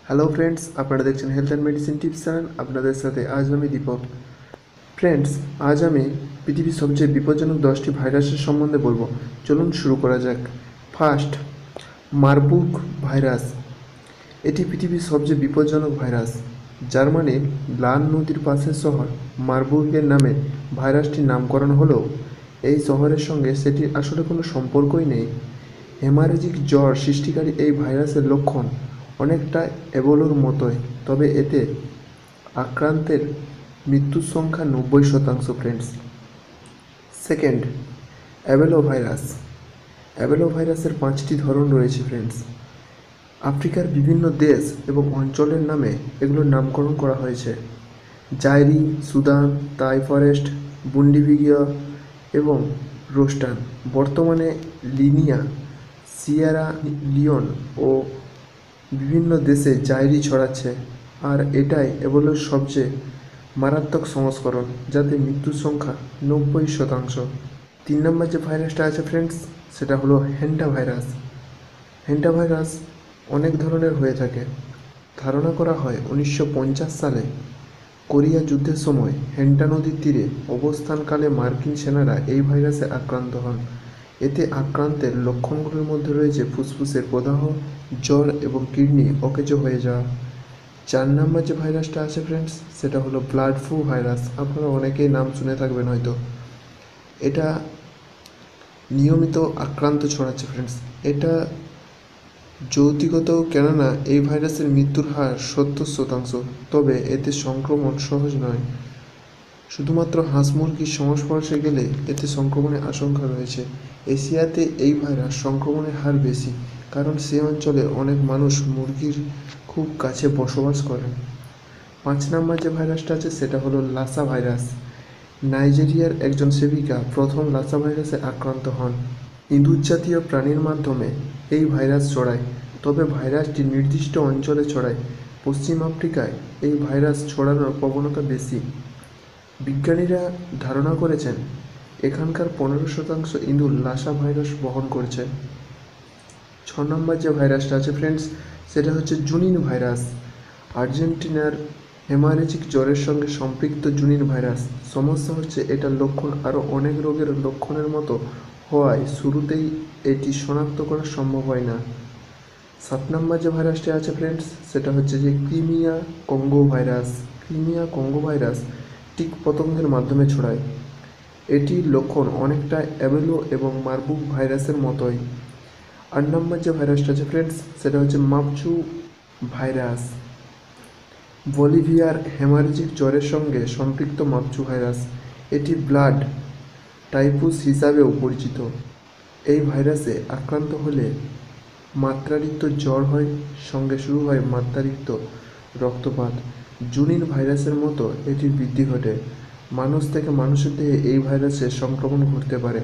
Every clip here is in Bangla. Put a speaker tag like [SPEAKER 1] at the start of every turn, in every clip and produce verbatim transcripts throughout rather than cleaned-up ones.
[SPEAKER 1] হ্যালো ফ্রেন্ডস, আপনারা দেখছেন health and medicine tips channel. আপনাদের সাথে আজ আমি দীপক। ফ্রেন্ডস, আজ আমি পৃথিবীর সবচেয়ে বিপজ্জনক দশটি ভাইরাসের সম্বন্ধে বলবো। চলুন শুরু করা যাক। First, Marburg virus. এটি পৃথিবীর সবচেয়ে বিপজ্জনক ভাইরাস। জার্মানির লান নদীর পাশের শহর মারবুর্গের নামে ভাইরাসটির নামকরণ হলেও এই শহরের সঙ্গে সেটির আসলে কোনো সম্পর্কই নেই। হেমারেজিক জ্বর সৃষ্টিকারী এই ভাইরাসের লক্ষণ অনেকটা এবোলার মতোই, তবে এতে আক্রান্তের মৃত্যুর সংখ্যা নব্বই শতাংশ। Friends, second, Ebola virus. Ebola ভাইরাসের পাঁচটি ধরন রয়েছে। ফ্রেন্ডস, আফ্রিকার বিভিন্ন দেশ এবং অঞ্চলের নামে এগুলোর নামকরণ করা হয়েছে। জাইরি, সুদান, তাই ফরেস্ট, বুন্ডিভিগিয়া এবং রোস্টান। বর্তমানে লিনিয়া, সিয়েরা লিওন ও বিভিন্ন দেশে জাইরি ছড়াচ্ছে, আর এটাই এবোলার সবচেয়ে মারাত্মক সংস্করণ, যাতে মৃত্যুর সংখ্যা নব্বই শতাংশ। তিন নম্বর যে ভাইরাসটা আছে ফ্রেন্ডস, সেটা হলো হ্যান্ডা ভাইরাস। হ্যান্ডা ভাইরাস অনেক ধরনের হয়ে থাকে। ধারণা করা হয় উনিশশো পঞ্চাশ সালে কোরিয়া যুদ্ধের সময় হ্যান্ডা নদীর তীরে অবস্থানকালে মার্কিন সেনারা এই ভাইরাসে আক্রান্ত হন। এতে আক্রান্তের লক্ষণগুলোর মধ্যে রয়েছে ফুসফুসের প্রদাহ, জ্বর এবং কিডনি অকেজো হয়ে যাওয়া। চার নম্বর যে ভাইরাসটা আছে ফ্রেন্ডস, সেটা হলো ব্লাড ফ্লু ভাইরাস। আপনারা অনেকেই নাম শুনে থাকবেন হয়তো। এটা নিয়মিত আক্রান্ত ছড়াচ্ছে। ফ্রেন্ডস, এটা যৌক্তিগত, কেননা এই ভাইরাসের মৃত্যুর হার সত্তর শতাংশ, তবে এতে সংক্রমণ সহজ নয়। শুধুমাত্র হাঁস মুরগির সংস্পর্শে গেলে এতে সংক্রমণের আশঙ্কা রয়েছে। এশিয়াতে এই ভাইরাস সংক্রমণের হার বেশি, কারণ সে অঞ্চলে অনেক মানুষ মুরগির খুব কাছে বসবাস করেন। পাঁচ নম্বর যে ভাইরাসটা আছে সেটা হলো লাসা ভাইরাস। নাইজেরিয়ার একজন সেবিকা প্রথম লাসা ভাইরাসে আক্রান্ত হন। ইঁদুর জাতীয় প্রাণীর মাধ্যমে এই ভাইরাস ছড়ায়, তবে ভাইরাসটি নির্দিষ্ট অঞ্চলে ছড়ায়। পশ্চিম আফ্রিকায় এই ভাইরাস ছড়ানোর প্রবণতা বেশি। বিজ্ঞানীরা ধারণা করেছেন এখানকার পনেরো শতাংশ ইঁদুর লাসা ভাইরাস বহন করছে। ছ নম্বর যে ভাইরাসটা আছে ফ্রেন্ডস, সেটা হচ্ছে জুনিন ভাইরাস। আর্জেন্টিনার হেমারেজিক জ্বরের সঙ্গে সম্পৃক্ত জুনিন ভাইরাস। সমস্যা হচ্ছে এটার লক্ষণ আরও অনেক রোগের লক্ষণের মতো হওয়ায় শুরুতেই এটি শনাক্ত করা সম্ভব হয় না। সাত নম্বর যে ভাইরাসটি আছে ফ্রেন্ডস, সেটা হচ্ছে যে Crimea Congo virus. Crimea Congo virus tick পতঙ্গের মাধ্যমে ছড়ায়। এটির লক্ষণ অনেকটা অ্যাবেলো এবং মারবুর্গ ভাইরাসের মতোই। আট নম্বর যে ভাইরাসটা আছে ফ্রেন্ডস, সেটা হচ্ছে মাপচু ভাইরাস। বলিভিয়ার হেমারেজিক জ্বরের সঙ্গে সম্পৃক্ত মাপচু ভাইরাস। এটি ব্লাড টাইফুস হিসাবেও পরিচিত। এই ভাইরাসে আক্রান্ত হলে মাত্রাতিরিক্ত জ্বর হয়, সঙ্গে শুরু হয় মাত্রাতিরিক্ত রক্তপাত। জুনিন ভাইরাসের মতো এটির বৃদ্ধি ঘটে। মানুষ থেকে মানুষের দেহে এই ভাইরাসের সংক্রমণ ঘটতে পারে।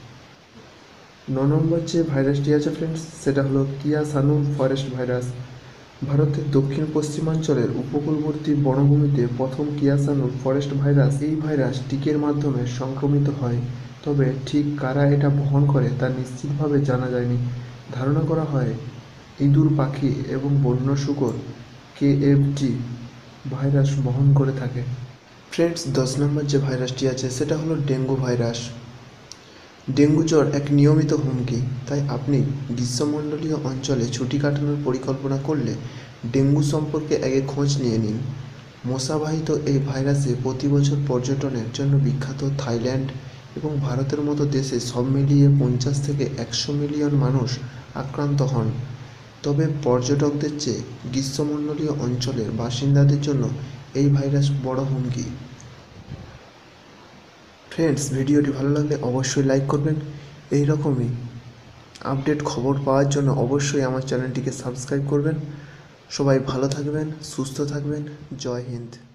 [SPEAKER 1] ন নম্বর যে ভাইরাসটি আছে ফ্রেন্ডস, সেটা হলো কিয়াসানু ফরেস্ট ভাইরাস। ভারতের দক্ষিণ পশ্চিমাঞ্চলের উপকূলবর্তী বনভূমিতে প্রথম কিয়াসানু ফরেস্ট ভাইরাস এই ভাইরাস টিকের মাধ্যমে সংক্রমিত হয়, তবে ঠিক কারা এটা বহন করে তা নিশ্চিতভাবে জানা যায়নি। ধারণা করা হয় ইঁদুর, পাখি এবং বন্য শূকর কেএফটি ভাইরাস বহন করে থাকে। ফ্রেন্ডস, দশ নম্বর যে ভাইরাসটি আছে সেটা হলো ডেঙ্গু ভাইরাস। ডেঙ্গু জ্বর এক নিয়মিত হুমকি, তাই আপনি গ্রীষ্মমণ্ডলীয় অঞ্চলে ছুটি কাটানোর পরিকল্পনা করলে ডেঙ্গু সম্পর্কে আগে খোঁজ নিয়ে নিন। মশাবাহিত এই ভাইরাসে প্রতি বছর পর্যটনের জন্য বিখ্যাত থাইল্যান্ড এবং ভারতের মতো দেশে সব মিলিয়ে পঞ্চাশ থেকে একশো মিলিয়ন মানুষ আক্রান্ত হন, তবে পর্যটকদের চেয়ে গ্রীষ্মমণ্ডলীয় অঞ্চলের বাসিন্দাদের জন্য এই ভাইরাস বড় হুমকি। ফ্রেন্ডস, ভিডিওটি ভালো লাগলে অবশ্যই লাইক করবেন। এই রকমই আপডেট খবর পাওয়ার জন্য অবশ্যই আমার চ্যানেলটিকে সাবস্ক্রাইব করবেন। সবাই ভালো থাকবেন, সুস্থ থাকবেন। জয় হিন্দ।